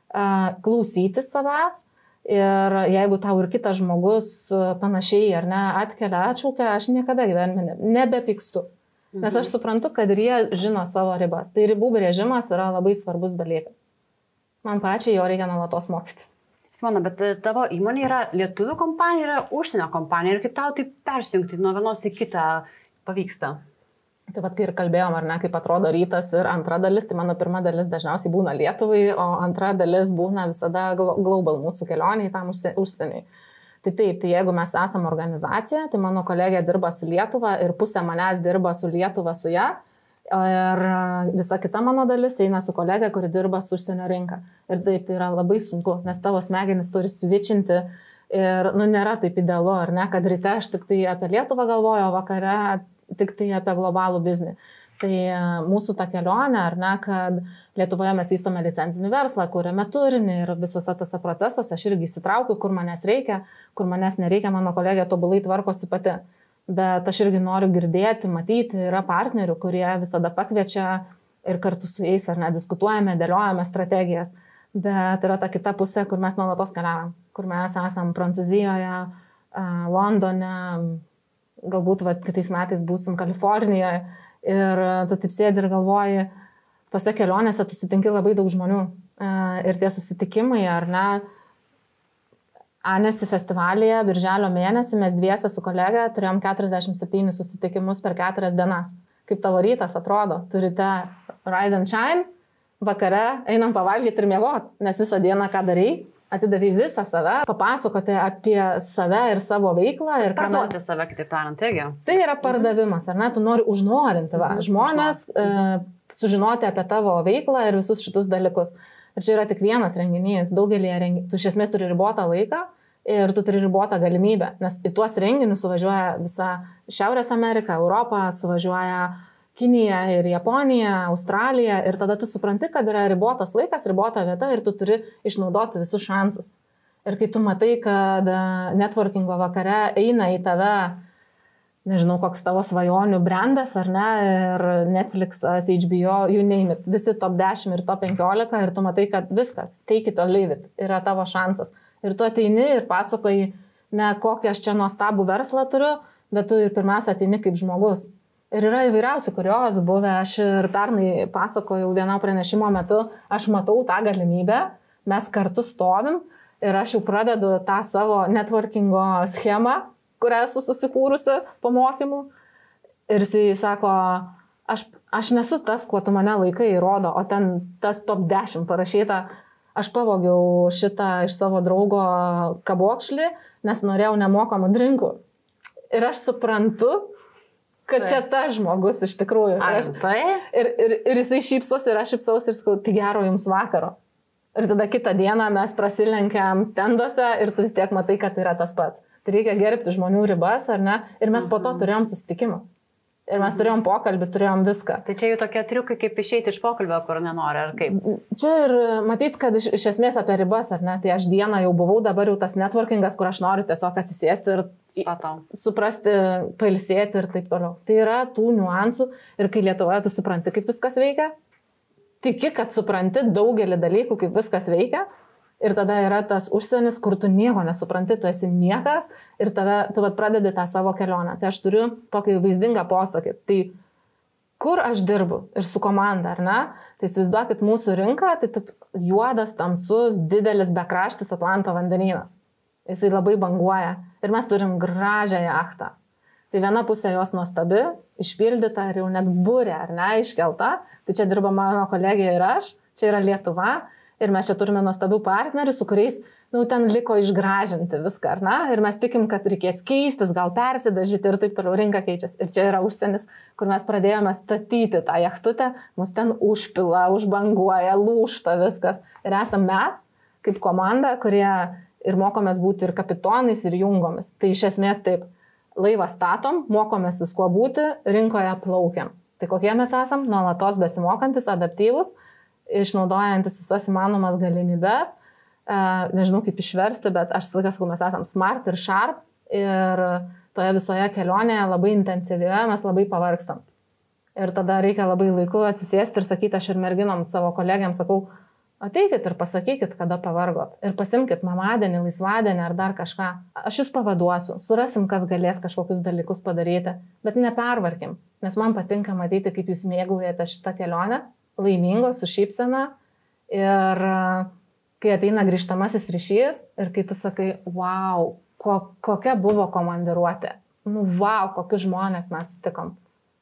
klausyti savęs. Ir jeigu tau ir kitas žmogus panašiai ar ne atkelia, atšaukia, aš niekada gyvenime nebepykstu. Nes aš suprantu, kad ir jie žino savo ribas. Tai ribų brėžimas yra labai svarbus dalykas. Man pačiai jo reikia nuolatos mokytis. Simona, bet tavo įmonė yra lietuvių kompanija, yra užsienio kompanija. Ir kaip tau tai persijungti nuo vienos į kitą pavyksta? Tai vat, kai ir kalbėjom, ar ne, kaip atrodo rytas ir antra dalis, tai mano pirma dalis dažniausiai būna Lietuvai, o antra dalis būna visada global mūsų kelioniai tam užsieniui. Tai taip, tai jeigu mes esame organizacija, tai mano kolegė dirba su Lietuva ir pusė manęs dirba su Lietuva su ją. Ir visa kita mano dalis eina su kolegė, kuri dirba su užsienio rinka. Ir taip, tai yra labai sunku, nes tavo smegenys turi svičinti ir, nu, nėra taip idealu, ar ne, kad ryte aš tik tai apie Lietuvą galvoju, o vakare tik tai apie globalų biznį. Tai mūsų ta kelionė, ar ne, kad Lietuvoje mes vystome licencinį verslą, kuriame turinį ir visose tose procesuose aš irgi įsitraukiu, kur manęs reikia, kur manęs nereikia, mano kolegė tobulai tvarkosi pati. Bet aš irgi noriu girdėti, matyti, yra partnerių, kurie visada pakviečia ir kartu su jais, ar ne, diskutuojame, dėliojame strategijas. Bet yra ta kita pusė, kur mes nuolatos keliavam, kur mes esam Prancūzijoje, Londone, galbūt va, kitais metais būsim Kalifornijoje ir tu taip sėdi ir galvoji, tose kelionėse tu sutinki labai daug žmonių ir tie susitikimai, ar ne, Anesi festivalyje, birželio mėnesį, mes dviese su kolega turėjom keturiasdešimt septynis susitikimus per keturias dienas. Kaip tavo rytas atrodo, turite rise and shine, vakare einam pavalgyti ir miegoti, nes visą dieną ką darai, atidavai visą save, papasakoti apie save ir savo veiklą. Ir parduoti mes... save, kitaip tariant, irgi. Tai yra pardavimas, ar ne, tu nori užnorinti va, žmonės, e, sužinoti apie tavo veiklą ir visus šitus dalykus. Ir čia yra tik vienas renginys, daugelį renginių, tu iš esmės turi ribotą laiką ir tu turi ribotą galimybę, nes į tuos renginius suvažiuoja visa Šiaurės Amerika, Europa, suvažiuoja Kinija ir Japonija, Australija ir tada tu supranti, kad yra ribotas laikas, ribota vieta ir tu turi išnaudoti visus šansus. Ir kai tu matai, kad networkingo vakare eina į tave, nežinau, koks tavo svajonių brandas ar ne, ir Netflixas, H B O, you name it, visi top dešimt ir top penkiolika ir tu matai, kad viskas, take it or leave it, yra tavo šansas. Ir tu ateini ir pasakoji, ne kokį aš čia nuostabų verslą turiu, bet tu ir pirmiausia ateini kaip žmogus. Ir yra įvairiausių kuriozų buvę, aš ir pernai pasakojau vieno pranešimo metu, aš matau tą galimybę, mes kartu stovim ir aš jau pradedu tą savo networkingo schemą, kurią esu susikūrusi po mokymų. Ir jis sako, aš, aš nesu tas, kuo tu mane laikai įrodo, o ten tas top dešimt parašyta, aš pavogiau šitą iš savo draugo kabokšlį, nes norėjau nemokamų drinkų. Ir aš suprantu, kad čia ta žmogus iš tikrųjų. Ar aš, tai? Ir, ir, ir jisai šypsos ir aš šypsaus ir sakau, tai gero jums vakaro. Ir tada kitą dieną mes prasilenkiam stenduose ir tu vis tiek matai, kad tai yra tas pats. Tai reikia gerbti žmonių ribas, ar ne? Ir mes po to turėjom susitikimą. Ir mes turėjom pokalbį, turėjom viską. Tai čia jau tokie triukai, kaip išeiti iš pokalbio, kur nenori, ar kaip? Čia ir matyt, kad iš, iš esmės apie ribas, ar ne? Tai aš dieną jau buvau, dabar jau tas networkingas, kur aš noriu tiesiog atsisėsti ir Supratau. suprasti, pailsėti ir taip toliau. Tai yra tų niuansų ir kai Lietuvoje tu supranti, kaip viskas veikia, tiki, kad supranti daugelį dalykų, kaip viskas veikia. Ir tada yra tas užsienis, kur tu nieko nesupranti, tu esi niekas ir tave, tu vat pradedi tą savo kelionę. Tai aš turiu tokį vaizdingą posakį. Tai kur aš dirbu ir su komanda, ar ne? Tai įsivaizduokit mūsų rinką, tai taip juodas, tamsus, didelis, bekraštis Atlanto vandenynas. Jisai labai banguoja. Ir mes turim gražią jachtą. Tai viena pusė jos nuostabi, išpildyta ir jau net būrė, ar ne, iškelta. Tai čia dirba mano kolegija ir aš, čia yra Lietuva. Ir mes čia turime nuostabių partnerių, su kuriais, nu, ten liko išgražinti viską, ar ne? Ir mes tikim, kad reikės keistis, gal persidažyti ir taip toliau rinka keičiasi. Ir čia yra užsienis, kur mes pradėjome statyti tą jachtutę, mus ten užpila, užbanguoja, lūžta viskas. Ir esam mes, kaip komanda, kurie ir mokomės būti ir kapitonais, ir jungomis. Tai iš esmės taip, laivą statom, mokomės visko būti, rinkoje plaukiam. Tai kokie mes esam? Nuolatos besimokantis, adaptyvus, išnaudojantis visas įmanomas galimybės, e, nežinau kaip išversti, bet aš sakas, kad mes esam smart ir sharp ir toje visoje kelionėje labai intensyvioje mes labai pavargstam. Ir tada reikia labai laiku atsisėsti ir sakyti, aš ir merginom savo kolegiams sakau, ateikit ir pasakykit, kada pavargot. Ir pasimkit mamadienį, laisvadienį ar dar kažką. Aš jūs pavaduosiu, surasim, kas galės kažkokius dalykus padaryti, bet nepervarkim, nes man patinka matyti, kaip jūs mėgaujate šitą kelionę. Laimingos, su šypsena ir kai ateina grįžtamasis ryšys ir kai tu sakai, wow, ko, kokia buvo komandiruotė, nu wow, kokius žmonės mes sutikom.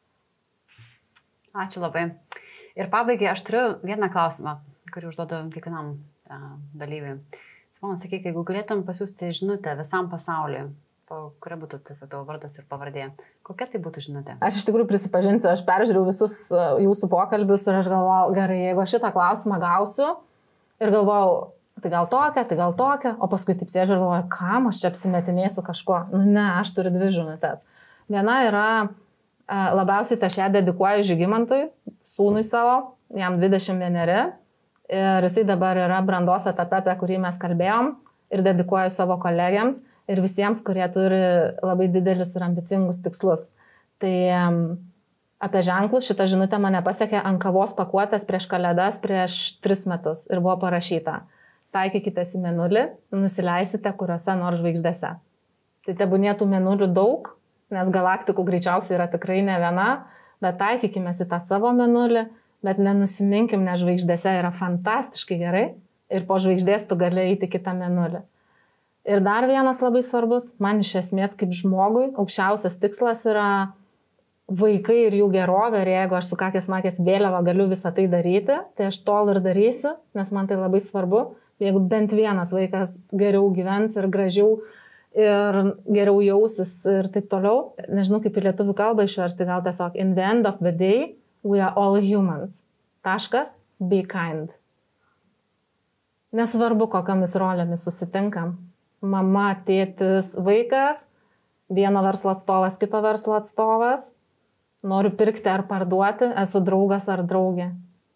Ačiū labai. Ir pabaigai aš turiu vieną klausimą, kurį užduodu kiekvienam uh, dalyviui. Man sakyk, jeigu galėtum pasiūsti žinutę visam pasauliui, kuria būtų tiesiog tavo vardas ir pavardė. Kokia tai būtų žinutė? Aš iš tikrųjų prisipažinsiu, aš peržiūrėjau visus jūsų pokalbius ir aš galvojau, gerai, jeigu aš šitą klausimą gausiu ir galvojau, tai gal tokia, tai gal tokia, o paskui taip sėdžiu ir galvoju, kam aš čia apsimetinėsiu kažko. Nu ne, aš turiu dvi žinutės. Viena yra, labiausiai tai aš ją dedikuoju Žygimantui, sūnui savo, jam dvidešimt vieneri ir jisai dabar yra brandos etape, apie kurį mes kalbėjom ir dedikuoju savo kolegiams. Ir visiems, kurie turi labai didelius ir ambicingus tikslus. Tai um, apie ženklus šitą žinutę mane pasiekė ant kavos pakuotės prieš kalėdas prieš tris metus ir buvo parašyta, taikykitės į mėnulį, nusileisite kuriuose nors žvaigždėse. Tai tebūnėtų mėnulių daug, nes galaktikų greičiausiai yra tikrai ne viena, bet taikykimės į tą savo mėnulį, bet nenusiminkim, nes žvaigždėse yra fantastiškai gerai ir po žvaigždės tu gali eiti kitą mėnulį. Ir dar vienas labai svarbus, man iš esmės kaip žmogui, aukščiausias tikslas yra vaikai ir jų gerovė, ir jeigu aš su kakės makės vėliava galiu visą tai daryti, tai aš tol ir darysiu, nes man tai labai svarbu, jeigu bent vienas vaikas geriau gyvens ir gražiau ir geriau jausis ir taip toliau. Nežinau, kaip į lietuvių kalbą išversti, gal tiesiog in the end of the day, we are all humans. Taškas, be kind. Nesvarbu, kokiamis rolėmis susitinkam. Mama, tėtis, vaikas, vieno verslo atstovas, kito verslo atstovas, noriu pirkti ar parduoti, esu draugas ar draugė.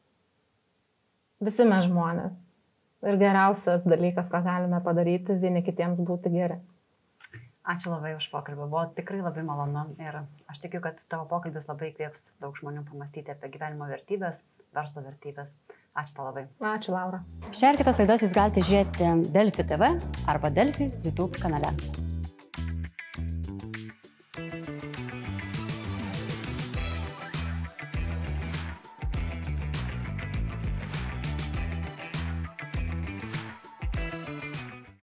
Visi mes žmonės. Ir geriausias dalykas, ką galime padaryti, vieni kitiems būti geri. Ačiū labai už pokalbį, buvo tikrai labai malonu ir aš tikiu, kad tavo pokalbis labai įkvėps daug žmonių pamastyti apie gyvenimo vertybės, verslo vertybės. Ačiū tau labai. Ačiū, Laura. Šią ir kitas laidas jūs galite žiūrėti Delfi T V arba Delfi YouTube kanale.